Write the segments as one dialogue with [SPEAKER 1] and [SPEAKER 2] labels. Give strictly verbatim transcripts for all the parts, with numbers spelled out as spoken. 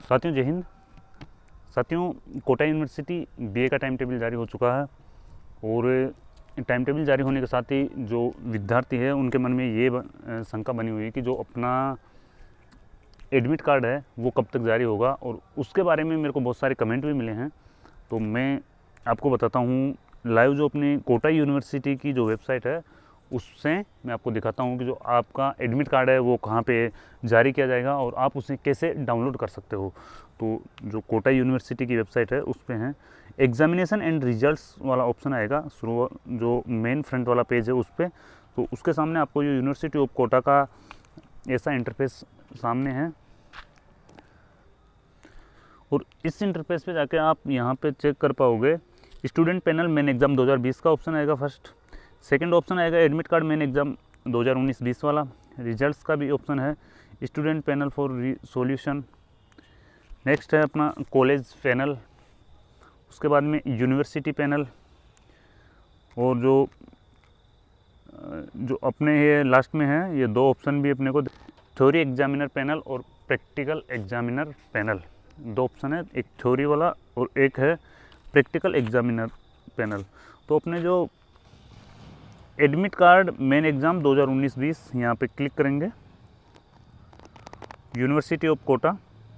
[SPEAKER 1] साथियों जय हिंद। साथियों कोटा यूनिवर्सिटी बीए का टाइम टेबल जारी हो चुका है और टाइम टेबल जारी होने के साथ ही जो विद्यार्थी है उनके मन में ये शंका बनी हुई है कि जो अपना एडमिट कार्ड है वो कब तक जारी होगा, और उसके बारे में मेरे को बहुत सारे कमेंट भी मिले हैं। तो मैं आपको बताता हूँ लाइव जो अपनी कोटा यूनिवर्सिटी की जो वेबसाइट है उससे मैं आपको दिखाता हूँ कि जो आपका एडमिट कार्ड है वो कहाँ पे जारी किया जाएगा और आप उसे कैसे डाउनलोड कर सकते हो। तो जो कोटा यूनिवर्सिटी की वेबसाइट है उस पर हैं एग्जामिनेशन एंड रिजल्ट्स वाला ऑप्शन आएगा, शुरू जो मेन फ्रंट वाला पेज है उस पर। तो उसके सामने आपको जो यूनिवर्सिटी ऑफ कोटा का ऐसा इंटरफेस सामने है और इस इंटरफेस पे जाके आप यहाँ पे चेक कर पाओगे स्टूडेंट पैनल मेन एग्ज़ाम दो हज़ार बीस का ऑप्शन आएगा फर्स्ट। सेकंड ऑप्शन आएगा एडमिट कार्ड मेन एग्ज़ाम दो हज़ार उन्नीस बीस वाला। रिजल्ट्स का भी ऑप्शन है student panel for solution. Next है अपना कॉलेज पैनल, उसके बाद में यूनिवर्सिटी पैनल, और जो जो अपने ये लास्ट में है ये दो ऑप्शन भी अपने को थ्योरी एग्जामिनर पैनल और प्रैक्टिकल एग्जामिनर पैनल, दो ऑप्शन है, एक थ्योरी वाला और एक है प्रैक्टिकल एग्जामिनर पैनल। तो अपने जो एडमिट कार्ड मेन एग्ज़ाम दो हज़ार उन्नीस बीस यहाँ पे क्लिक करेंगे, university of Kota.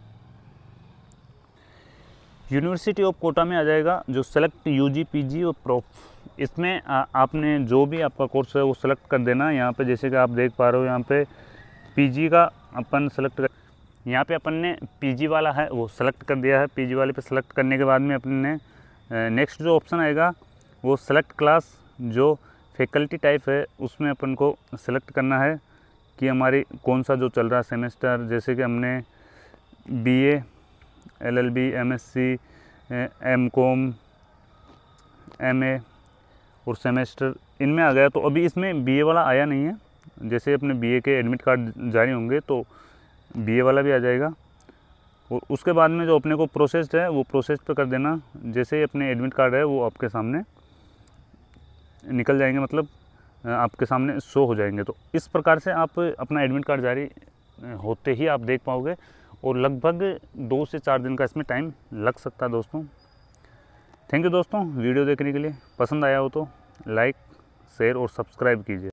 [SPEAKER 1] University of Kota में आ जाएगा जो सेलेक्ट यूजी पीजी और प्रोफ। इसमें आ, आपने जो भी आपका कोर्स है वो सेलेक्ट कर देना। यहाँ पे जैसे कि आप देख पा रहे हो यहाँ पे पीजी का अपन सेलेक्ट कर, यहाँ पे अपन ने पीजी वाला है वो सेलेक्ट कर दिया है। पीजी वाले पे सेलेक्ट करने के बाद में अपन ने नेक्स्ट जो ऑप्शन आएगा वो सेलेक्ट क्लास, जो फैकल्टी टाइप है उसमें अपन को सेलेक्ट करना है कि हमारी कौन सा जो चल रहा है सेमेस्टर। जैसे कि हमने BA, LLB, MSc, MCom, MA और सेमेस्टर इनमें आ गया। तो अभी इसमें बीए वाला आया नहीं है। जैसे अपने बीए के एडमिट कार्ड जारी होंगे तो बीए वाला भी आ जाएगा। और उसके बाद में जो अपने को प्रोसेस्ड है वो प्रोसेस पे कर देना। जैसे ही अपने एडमिट कार्ड है वो आपके सामने निकल जाएंगे, मतलब आपके सामने शो हो जाएंगे। तो इस प्रकार से आप अपना एडमिट कार्ड जारी होते ही आप देख पाओगे और लगभग दो से चार दिन का इसमें टाइम लग सकता है दोस्तों। थैंक यू दोस्तों वीडियो देखने के लिए। पसंद आया हो तो लाइक, शेयर और सब्सक्राइब कीजिए।